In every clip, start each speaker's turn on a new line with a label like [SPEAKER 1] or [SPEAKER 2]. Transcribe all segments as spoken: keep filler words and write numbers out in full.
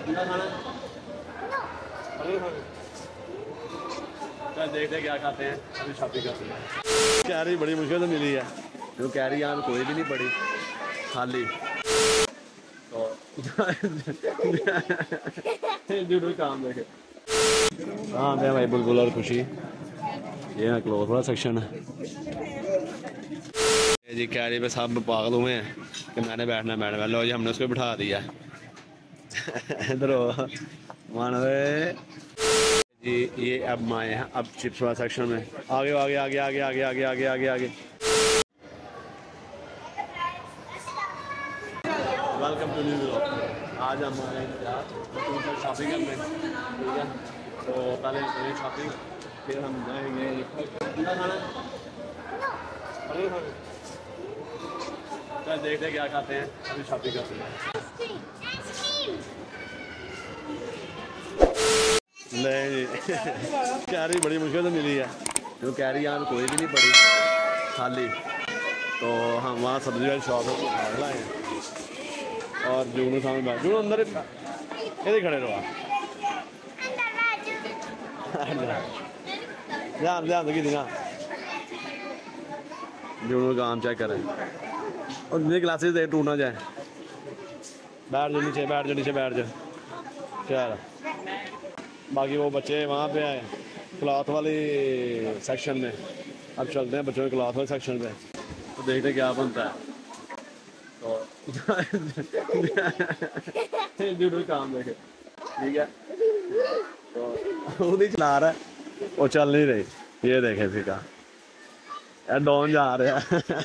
[SPEAKER 1] देखते क्या खाते हैं, अभी शॉपिंग करते हैं। कैरी बड़ी मुश्किल से मिली है, जो कैरी यहाँ कोई भी नहीं पड़ी, खाली। तो काम देखे हाँ मैं भाई बुलबुल और खुशी, ये है क्लोथ वाला सेक्शन है जी। कैरी पे सब पागल हुए हैं कि मैंने बैठना बैठना लो जी, हमने उसको बिठा दिया। इधर मानवे जी, ये अब माए हैं अब चिप्स वाला सेक्शन में। आगे आगे आगे आगे आगे आगे आगे आगे आगे वेलकम टू न्यू व्लॉग। आज हम आए हैं शॉपिंग करने, ठीक है। तो पहले करें शॉपिंग, फिर हम जाएंगे चल देखते क्या खाते हैं, अभी शॉपिंग करते हैं। नहीं कैरी बड़ी मुश्किल से मिली है, जो कैरी यहाँ कोई भी नहीं पड़ी, खाली। तो हम वहाँ सब्जी वाली शॉप है लाए हैं और जूनू सामने बैठ, जूनू अंदर इधर खड़े रहो, ध्यान ध्यान दो कि ना जूनू काम चेक करें और मेरी क्लासेस दे टूट ना जाए। बैठ जाओ नीचे, बैठ जाओ नीचे, बैठ जाओ। चल बाकी वो बच्चे वहाँ पे आए क्लॉथ वाली सेक्शन में, अब चलते हैं बच्चों के क्लॉथ वाले सेक्शन पे, तो देखते क्या बनता है। तो जरूर काम देखे, ठीक है। तो खुद ही चला रहा है, वो चल नहीं रही, ये देखे फिर का यार डॉन जा रहा है।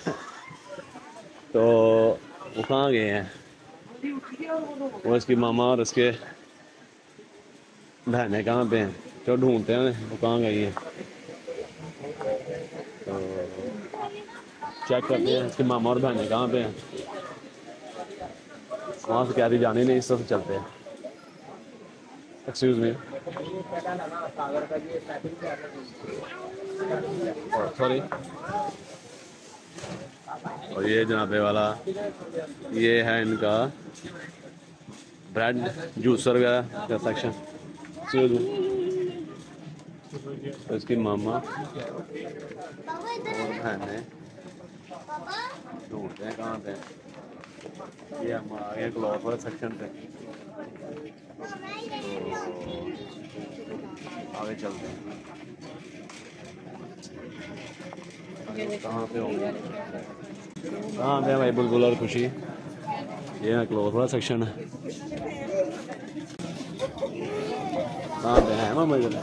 [SPEAKER 1] तो वो कहाँ गए हैं, वो इसकी मामा और उसके बहनें कहाँ पे हैं, जो ढूंढते हैं वो कहाँ गई हैं। तो चेक करते हैं इसकी मामा और बहनें कहाँ पे हैं, वहाँ से कैरी जानी नहीं, इस तरह से चलते हैं। Excuse me, sorry. और ये जनाबे वाला ये है इनका ब्रेड जूसर का सेक्शन। तो इसकी मामा और बहनें ढूंढते हैं कहाँ पे, ये हम आ गए क्लॉथ वाले सेक्शन पे। तो आगे चलते हैं, कहाँ पे होंगे, कहाँ पे भाई बुलबुल और खुशी, ये है क्लॉथ वाला सेक्शन है। कहाँ पे है मामा जी?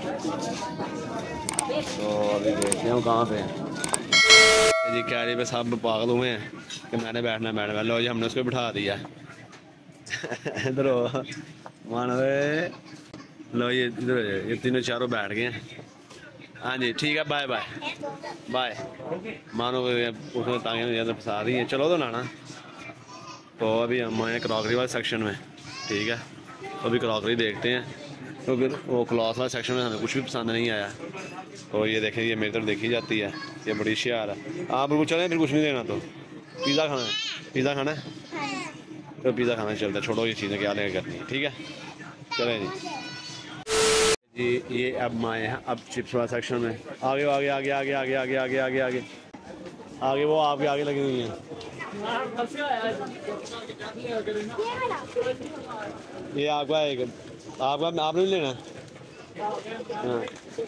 [SPEAKER 1] तो अभी देखते हैं कहाँ पे हैं जी। कैरी पे सब पागल हुए हैं कि मैंने बैठना बैठना लो जी, हमने उसको बिठा दिया। इधर मानवे लो ये इधर ये तीनों चारों बैठ गए हैं। हाँ जी ठीक है, बाय बाय बाय। मानो उसमें तांगे ज़्यादा फंसा रही हैं, चलो तो लाना। तो अभी हम आए क्रॉकरी वाले सेक्शन में, ठीक है। तो अभी क्रॉकरी देखते हैं, तो फिर वो क्लॉथ वाले सेक्शन में हमें कुछ भी पसंद नहीं आया। तो ये देखें, ये मेरी तरफ देखी जाती है, ये बड़ी होशियार है। आप बिल्कुल चलें, फिर कुछ नहीं देना। तो पिज़्ज़ा खाना है, पिज़्ज़ा खाना है तो पिज़्ज़ा खाना चलता है, छोड़ो ये चीज़ें क्या लेकर करनी है, ठीक है। चलें जी जी, ये अब आए हैं अब चिप्स वाला सेक्शन में। आगे आगे आगे आगे आगे आगे आगे आगे आगे आगे वो आपके आगे लगी हुई हैं। ये आपका एक आपका आपने नहीं लेना। हाँ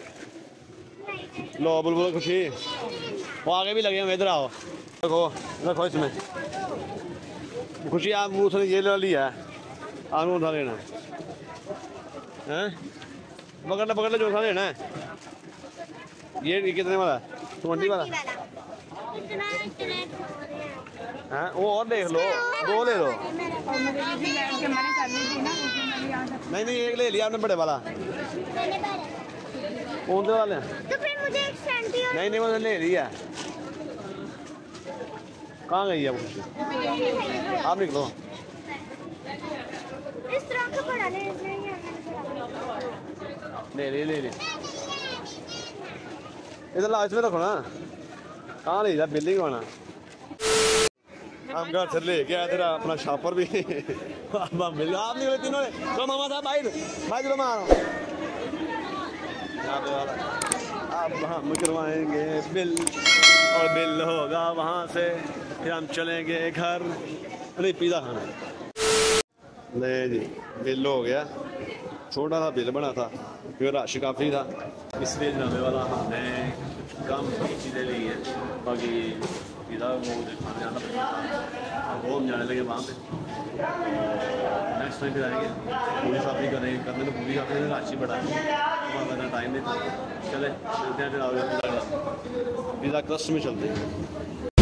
[SPEAKER 1] लो बुलबुल खुशी, वो आगे भी लगे हैं, इधर आओ, देखो देखो इसमें खुशी। आप उसने ये ले लिया है, आपने उठा लेना है, पकड़ ले पकड़ ले, जो उठा लेना है। ये कितने वाला, ट्वेंटी वाला है? वो और देख लो, दो ले लो। नहीं नहीं एक ले लिया आपने, बड़े वाला कौन से वाले हैं?
[SPEAKER 2] तो फिर मुझे एक सेंटी और
[SPEAKER 1] नहीं नहीं वो ले लिया। कहाँ गई है वो? आप निकलो।
[SPEAKER 2] इस तरह का बड़ा ले
[SPEAKER 1] ले ले ले ले इधर लास्ट में रखो ना। कहाँ ले जा, बिल्डिंग होना। हम घर से ले गया तेरा अपना शॉपर भी अब हम मिल आप निकले तीनों ने तो मामा साहब बाइक बाइक लो मारो यहाँ पे वाला अब हम करवाएंगे बिल और बिल होगा वहाँ से फिर हम चलेंगे घर नहीं पिज़्ज़ा खाना ले जी बिल हो गया छोटा सा बिल बना था क्योंकि रश काफ़ी था इसलिए नवे वाला हमने कम चीज़ें ली हैं बाकी पिज़्ज़ा वो खाने जाना वो हम जाने लगे वहाँ पे नेक्स्ट टाइम फिर आएंगे पूरी शॉपिंग करेंगे करने तो पूरी शॉपिंग में रश ही बड़ा है वहाँ करना टाइम नहीं था चले चलते हैं फिर पिज़्ज़ा पिज़्ज़ा क्रस्ट में चलते हैं।